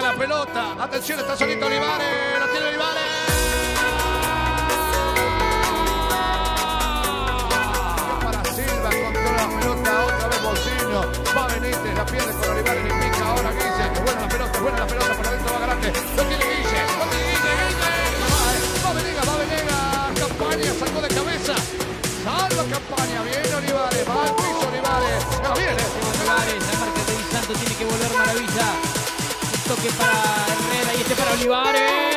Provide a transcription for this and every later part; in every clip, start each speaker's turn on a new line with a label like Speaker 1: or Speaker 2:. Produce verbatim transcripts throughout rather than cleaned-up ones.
Speaker 1: la pelota. Atención, está solito Olivares. La tiene Olivares. Para Silva, controla la pelota. Otra vez Bolsinho. Va Benítez, la pierde con Olivares. Le pica ahora Guille. Es buena la pelota, buena la pelota. Para adentro va Garate. Lo tiene Guille. Lo tiene Guille. Guille. Va Venegas, va Venegas. Campaña sacó de cabeza. Salva Campaña. Viene Olivares. Va al piso Olivares. No viene.
Speaker 2: Olivares, la marca de Di Santo tiene que volver Maravilla. Un toque para Herrera y este para Olivares.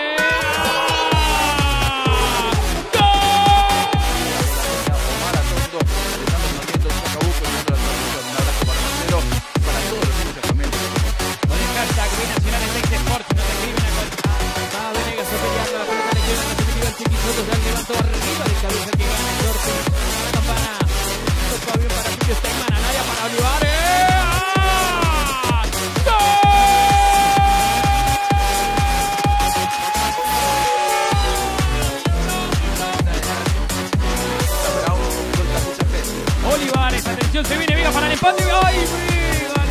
Speaker 2: Olivares, atención, se viene Vega para el empate. ¡Ay, Vega!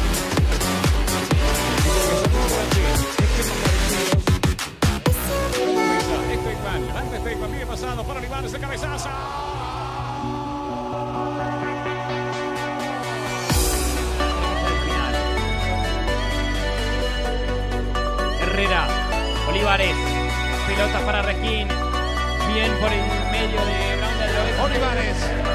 Speaker 3: Levanta Stegman, viene pasando para Olivares, el cabezazo.
Speaker 2: Herrera, Olivares, pelota para Requín. Bien por el medio de Brown de Drogués.
Speaker 1: Olivares.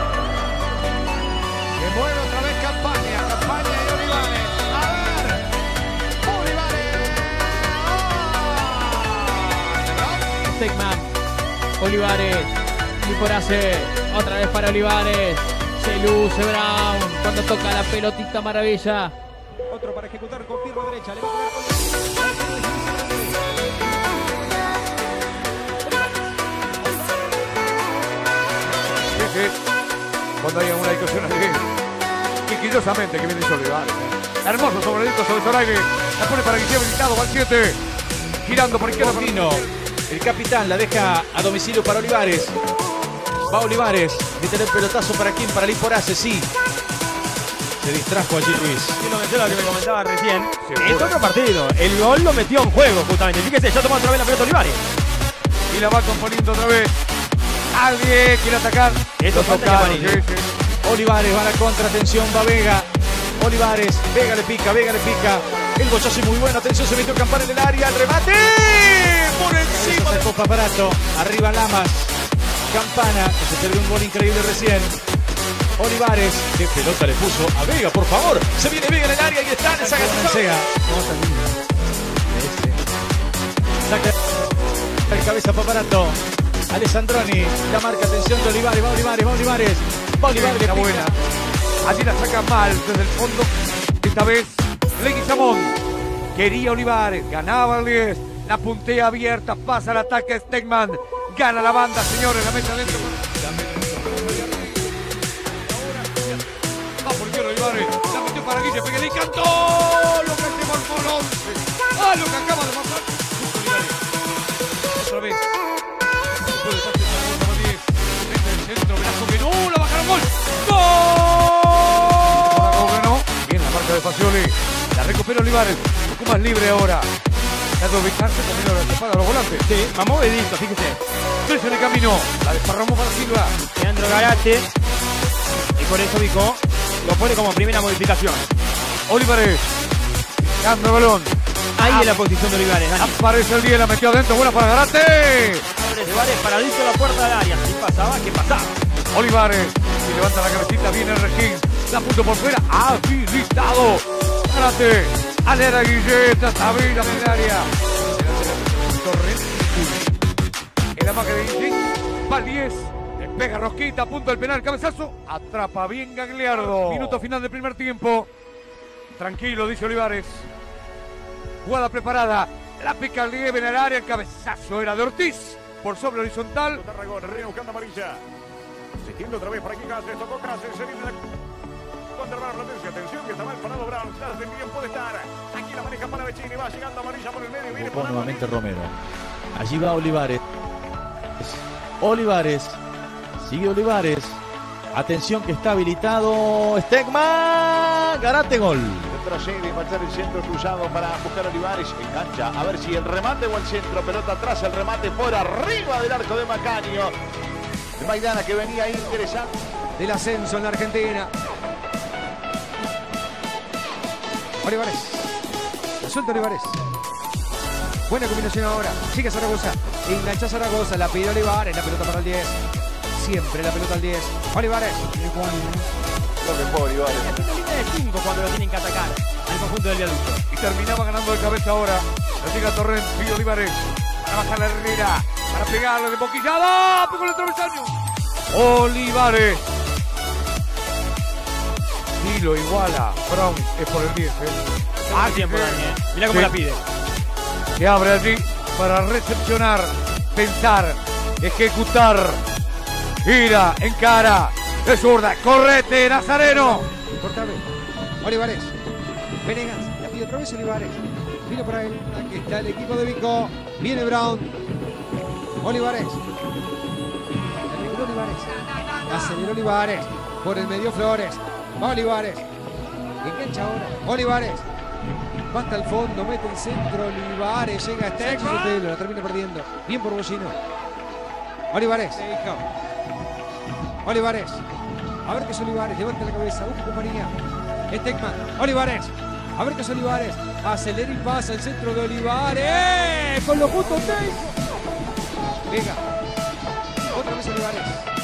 Speaker 1: Que mueve otra vez Campaña. Campaña y Olivares. A ver. Olivares. ¡Oh!
Speaker 2: Stegman, Olivares, Liporace, otra vez para Olivares. Se luce Brown cuando toca la pelotita Maravilla.
Speaker 3: Otro para ejecutar con pierna derecha. Le va a pegar con...
Speaker 1: Cuando hay alguna discusión así, quisquillosamente que viene dice Olivares. ¿eh? Hermoso sobredito sobre Zoraide. La pone para que sea habilitado. Va al siete. Girando por izquierda.
Speaker 4: Botino, el capitán la deja a domicilio para Olivares. Va Olivares. Mete el pelotazo para quién, para Liporace, sí. Se distrajo allí Luis.
Speaker 5: Sí, lo metió lo que me comentaba recién. Es otro partido. El gol lo metió en juego, justamente. Fíjese, ya tomó otra vez la pelota Olivares.
Speaker 1: Y la va componiendo otra vez. Alguien quiere atacar.
Speaker 5: Esto falta de amarillo.
Speaker 1: Sí, sí.
Speaker 4: Olivares va a la contra, atención, va Vega. Olivares, Vega le pica, Vega le pica. El bochazo es muy bueno, atención, se metió Campana en el área, el remate. Por encima del Paparato. Arriba Lamas. Campana, que se perdió un gol increíble recién. Olivares, qué pelota le puso a Vega, por favor. Se viene Vega en el área y está en esa Saca el cabeza Paparato. Alessandroni, la marca, atención de Olivares, va Olivares, va Olivares. Va Olivares,
Speaker 1: la buena. Allí la saca mal desde el fondo. Esta vez Leguizamón. Quería Olivares, ganaba el diez. La puntea abierta, pasa el ataque Stegman. Gana la banda, señores, la mete adentro. Va por izquierda Olivares. La metió para Guille, porque le encantó lo que se marcó el once. Ah, lo que acaba de marcar. Otra vez. Centro, Velasco que no, la bajaron gol. ¡Gol! No. Bien la marca de Fagioli. La recupera Olivares. Un poco más libre ahora. Trata de ubicarse comiendo la espada a los volantes.
Speaker 5: Sí, más movedito, fíjese.
Speaker 1: Tres en el camino. La desparramó para Silva.
Speaker 5: Leandro Garate. Y por eso ubicó. Lo pone como primera modificación.
Speaker 1: Olivares. Dando el balón.
Speaker 5: Ahí
Speaker 1: Ah,
Speaker 5: en la posición de Olivares. Dani.
Speaker 1: Aparece el diez, la metió adentro. Buena para Garate.
Speaker 5: Olivares paradito a la puerta del área. Si pasaba, ¿qué pasaba?
Speaker 1: Olivares. Y levanta la cabecita. Viene Regín. La puso por fuera. Habilitado. Garate. Alera Guilleta. Sabina en el área. En la marca de Guille. Va el diez. Le pega Rosquita. A punto del penal. Cabezazo. Atrapa bien Gagliardo. Minuto final del primer tiempo. Tranquilo, dice Olivares. Jugada preparada. La pica el Lieve en el área. El cabezazo era de Ortiz. Por sobre horizontal.
Speaker 3: Tarragón, Herrera buscando amarilla. Siguiendo otra vez para aquí Cáceres, tocó Cáceres, se viene la... contra Brown, atención, atención, que está mal parado Brown, Cáceres bien puede estar. Aquí la maneja para Vecini, va llegando amarilla por el medio, viene
Speaker 4: Ocupó
Speaker 3: para
Speaker 4: nuevamente Romero. Allí va Olivares. Olivares. Sigue Olivares. Atención que está habilitado. Stegman. Garate, gol.
Speaker 3: retrocede, va a ser el centro cruzado para buscar a Olivares. Engancha, a ver si el remate o el centro. Pelota atrás, el remate por arriba del arco de Macaño. De Maidana que venía interesante.
Speaker 6: Del ascenso en la Argentina. Olivares. La suelta Olivares. Buena combinación ahora. Sigue Zaragoza. Engancha Zaragoza. La pide Olivares. La pelota para el diez. Siempre la pelota al diez. Olivares.
Speaker 3: Lo que fue Olivares.
Speaker 5: Es una línea de cinco cuando lo tienen que atacar al conjunto del viaducto.
Speaker 1: Y terminaba ganando de cabeza ahora. La llega Torrent, pide Olivares. Para bajar la Herrera. Para pegarle de boquillada. Pegó el travesaño. Olivares. Y lo iguala. Brown es por el diez. ¿eh?
Speaker 5: Ah, tiempo, Dani, ¿eh? Mirá cómo
Speaker 1: Sí.
Speaker 5: la pide.
Speaker 1: Que abre allí para recepcionar, pensar, ejecutar. Gira, encara. De zurda. Correte, Nazareno.
Speaker 6: Cortame. Olivares. Venegas. La pide otra vez Olivares. Vino para él. Aquí está el equipo de Vico. Viene Brown. Olivares. Aceleró Olivares. Aceleró Olivares. Por el medio Flores. Va Olivares. Engancha ahora. Olivares. Va hasta el fondo. Mete el centro. Olivares. Llega hasta Exo Sotelo. La termina perdiendo. Bien por Bocino. Olivares. Olivares. A ver qué es Olivares. Levanta la cabeza. Busca compañía. Stegman. Olivares. A ver qué es Olivares. Acelera y pasa el centro de Olivares. Con lo justo Teijo. Vega. Otra vez Olivares.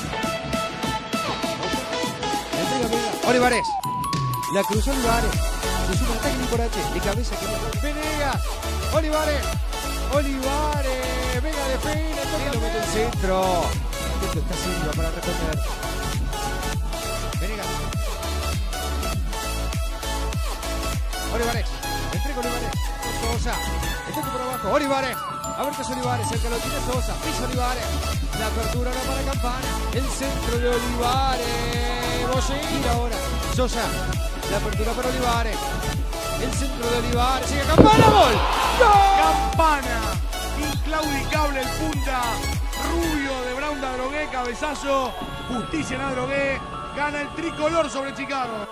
Speaker 6: Entrega Vega. Olivares. La cruzó Olivares. Se suma técnico por H. De cabeza que no. Venegas. Olivares. Olivares. Vega define. Lo mete el centro. Esto está Silva para responder. Venegas. Olivares. Entrega Olivares. Sosa. Está por abajo. Olivares. A ver qué es Olivares. El que lo tiene Sosa. Pisa Olivares. La apertura ahora para Campana. El centro de Olivares. Bollín ahora. Sosa. La apertura para Olivares. El centro de Olivares. Sigue Campana. Gol.
Speaker 1: Campana. Inclaudicable el punta. Rubio de Brown de Adrogué. Cabezazo. Justicia en Adrogué. Gana el tricolor sobre Chicago.